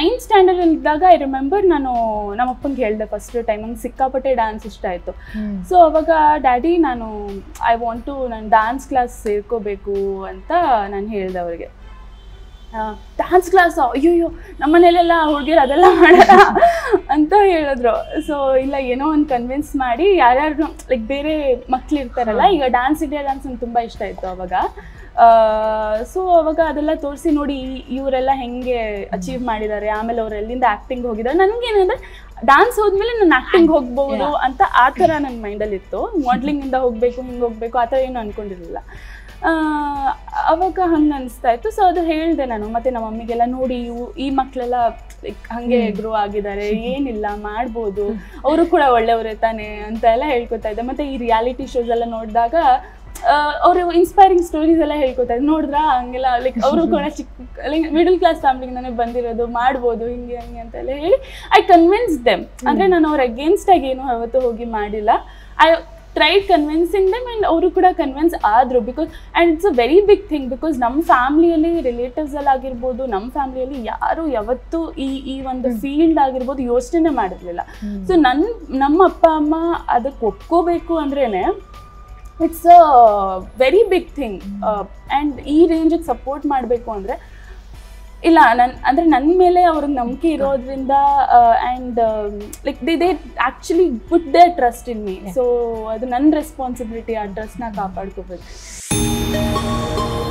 9th standard ಇದ್ದಾಗ I remember ನಾನು ನಮ್ಮ ಅಪ್ಪಂಗೆ ಹೇಳಿದೆ ಫಸ್ಟ್ ಟೈಮ್ ನಂಗೆ ಸಿಕ್ಕಾಪಟ್ಟೆ ಡ್ಯಾನ್ಸ್ ಇಷ್ಟ ಆಯಿತು. ಸೊ ಅವಾಗ ಡ್ಯಾಡಿ ನಾನು ಐ ವಾಂಟ್ ಟು ನಾನು ಡ್ಯಾನ್ಸ್ ಕ್ಲಾಸ್ ಸೇರ್ಕೋಬೇಕು ಅಂತ ನಾನು ಹೇಳಿದೆ ಅವ್ರಿಗೆ. ಡ್ಯಾನ್ಸ್ ಕ್ಲಾಸ್ ಅಯ್ಯೋ ನಮ್ಮನೇಲೆಲ್ಲ ಹುಡುಗಿರು ಅದೆಲ್ಲ ಮಾಡಲ್ಲ ಅಂತ ಹೇಳಿದ್ರು. ಸೊ ಇಲ್ಲ ಏನೋ ಒಂದು ಕನ್ವಿನ್ಸ್ ಮಾಡಿ ಯಾರ್ಯಾರು ಲೈಕ್ ಬೇರೆ ಮಕ್ಳು ಇರ್ತಾರಲ್ಲ, ಈಗ ಇಂಡಿಯಾ ಡ್ಯಾನ್ಸ್ ನಂಗೆ ತುಂಬ ಇಷ್ಟ ಇತ್ತು ಅವಾಗ. ಸೊ ಅವಾಗ ಅದೆಲ್ಲ ತೋರಿಸಿ ನೋಡಿ ಇವರೆಲ್ಲ ಹೆಂಗೆ ಅಚೀವ್ ಮಾಡಿದ್ದಾರೆ, ಆಮೇಲೆ ಅವ್ರು ಎಲ್ಲಿಂದ ಆ್ಯಕ್ಟಿಂಗ್ ಹೋಗಿದ್ದಾರೆ. ನನಗೇನಂದರೆ ಡ್ಯಾನ್ಸ್ ಹೋದ್ಮೇಲೆ ನಾನು ಆ್ಯಕ್ಟಿಂಗ್ ಹೋಗ್ಬೋದು ಅಂತ ಆ ಥರ ನನ್ನ ಮೈಂಡಲ್ಲಿ ಇತ್ತು. ಮಾಡ್ಲಿಂಗಿಂದ ಹೋಗಬೇಕು ಹಿಂಗೆ ಹೋಗಬೇಕು ಆ ಥರ ಏನು ಅಂದ್ಕೊಂಡಿರಲಿಲ್ಲ. ಅವಾಗ ಹಂಗೆ ಅನಿಸ್ತಾ ಇತ್ತು. ಸೊ ಅದು ಹೇಳಿದೆ ನಾನು. ಮತ್ತು ನಮ್ಮ ಮಮ್ಮಿಗೆಲ್ಲ ನೋಡಿ ಈ ಮಕ್ಕಳೆಲ್ಲ ಹಾಗೆ ಗ್ರೋ ಆಗಿದ್ದಾರೆ, ಏನಿಲ್ಲ ಮಾಡ್ಬೋದು, ಅವರು ಕೂಡ ಒಳ್ಳೆಯವರೇ ತಾನೆ ಅಂತ ಎಲ್ಲ ಹೇಳ್ಕೊತಾ ಇದ್ದೆ. ಮತ್ತು ಈ ರಿಯಾಲಿಟಿ ಶೋಸ್ ಎಲ್ಲ ನೋಡಿದಾಗ ಅವರು ಇನ್ಸ್ಪೈರಿಂಗ್ ಸ್ಟೋರೀಸ್ ಎಲ್ಲ ಹೇಳ್ಕೊತಾ ಇದ್ರು. ನೋಡಿದ್ರ ಹಂಗೆಲ್ಲ ಲೈಕ್ ಅವರು ಕೂಡ ಲೈಕ್ ಮಿಡಲ್ ಕ್ಲಾಸ್ ಫ್ಯಾಮಿಲಿಗೆ ನನಗೆ ಬಂದಿರೋದು, ಮಾಡ್ಬೋದು ಹಿಂಗೆ ಹಂಗೆ ಅಂತೆಲ್ಲ ಹೇಳಿ ಐ ಕನ್ವಿನ್ಸ್ ದೆಮ್. ಅಂದರೆ ನಾನು ಅವ್ರ ಅಗೇನ್ಸ್ಟ್ ಆಗಿ ಏನು ಯಾವತ್ತೂ ಹೋಗಿ ಮಾಡಿಲ್ಲ. I tried convincing them and ಅವರು ಕೂಡ ಕನ್ವಿನ್ಸ್ ಆದರು. Because and it's a very big thing. Because ನಮ್ಮ ಫ್ಯಾಮ್ಲಿಯಲ್ಲಿ ರಿಲೇಟಿವ್ಸಲ್ಲಿ ಆಗಿರ್ಬೋದು, ನಮ್ಮ ಫ್ಯಾಮ್ಲಿಯಲ್ಲಿ ಯಾರು ಯಾವತ್ತೂ ಈ ಒಂದು ಫೀಲ್ಡ್ ಆಗಿರ್ಬೋದು ಯೋಚನೆ ಮಾಡಿರಲಿಲ್ಲ. ಸೊ ನಮ್ಮ ಅಪ್ಪ ಅಮ್ಮ ಅದಕ್ಕೆ ಒಪ್ಕೋಬೇಕು ಅಂದ್ರೇ it's a very big thing. And ಈ ರೇಂಜಿಗೆ ಸಪೋರ್ಟ್ ಮಾಡಬೇಕು ಅಂದರೆ ಇಲ್ಲ ನನ್ನ ಮೇಲೆ ಅವ್ರಿಗೆ ನಂಬಿಕೆ ಇರೋದ್ರಿಂದ and like they actually put their trust in me. So ಅದು ನನ್ನ ರೆಸ್ಪಾನ್ಸಿಬಿಲಿಟಿ, ಆ ಟ್ರಸ್ಟ್ನ ಕಾಪಾಡ್ಕೋಬೇಕು.